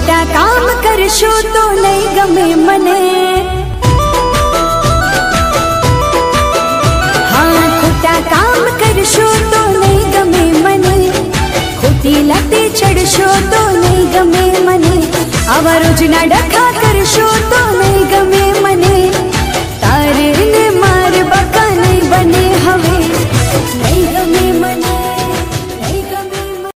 खोटा काम करशो तो नहीं गमे मने। हाँ खोटा काम करशो तो नहीं गमे मने, खोटी लते चढ़शो तो नहीं गमे मने, आवा रोजना डखा करशो तो नहीं गमे मने।